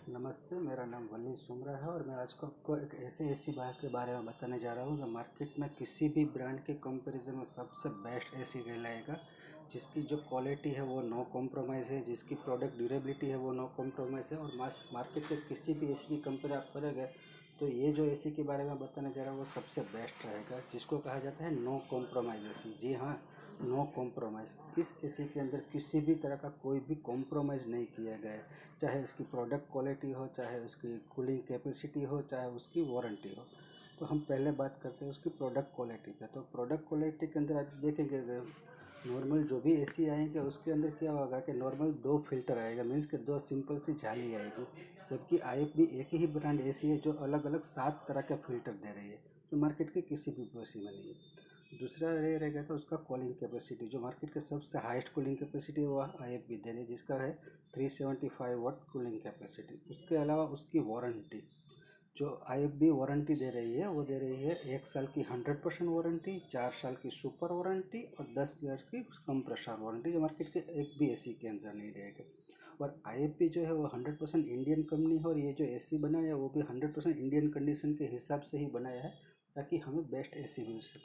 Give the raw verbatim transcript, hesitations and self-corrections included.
नमस्ते, मेरा नाम वली सुमरा है और मैं आज को आपको एक ऐसे एसी बाइक के बारे में बताने जा रहा हूँ जो मार्केट में किसी भी ब्रांड के कंपैरिजन में सबसे बेस्ट एसी कहलाएगा। जिसकी जो क्वालिटी है वो नो कॉम्प्रोमाइज़ है, जिसकी प्रोडक्ट ड्यूरेबिलिटी है वो नो कॉम्प्रोमाइज़ है। और मास मार्केट के किसी भी एसी की कंपेयर आप करोगे तो ये जो एसी के बारे में बताने जा रहा हूँ वो सबसे बेस्ट रहेगा, जिसको कहा जाता है नो कॉम्प्रोमाइज़ एसी। जी हाँ, नो कॉम्प्रोमाइज़। इस एसी के अंदर किसी भी तरह का कोई भी कॉम्प्रोमाइज़ नहीं किया गया है, चाहे उसकी प्रोडक्ट क्वालिटी हो, चाहे उसकी कूलिंग कैपेसिटी हो, चाहे उसकी वारंटी हो। तो हम पहले बात करते हैं उसकी प्रोडक्ट क्वालिटी पे। तो प्रोडक्ट क्वालिटी के अंदर आज देखेंगे नॉर्मल जो भी एसी आएंगे उसके अंदर क्या होगा कि नॉर्मल दो फिल्टर आएगा, मीन्स कि दो सिंपल सी जाली आएगी। जबकि आई एफ बी एक ही ब्रांड एसी है जो अलग अलग सात तरह के फिल्टर दे रही है, जो मार्केट के किसी भी एसी में नहीं है। दूसरा ये रहेगा कि उसका कूलिंग कैपेसिटी, जो मार्केट के सबसे हाईएस्ट कूलिंग कैपेसिटी है वह आई एफ बी दे रही है, जिसका है three seventy five watt cooling capacity. उसके अलावा उसकी वारंटी, जो आई एफ बी वारंटी दे रही है वो दे रही है एक साल की हंड्रेड परसेंट वारंटी, चार साल की सुपर वारंटी और दस ईयर की कंप्रेसर वारंटी, जो मार्केट के एक भी एसी के अंदर नहीं रहेगा। और आई एफ बी जो है वो हंड्रेड परसेंट इंडियन कंपनी है और ये जो एसी बनाया है वो भी हंड्रेड परसेंट इंडियन कंडीशन के हिसाब से ही बनाया है, ताकि हमें बेस्ट एसी मिल सके।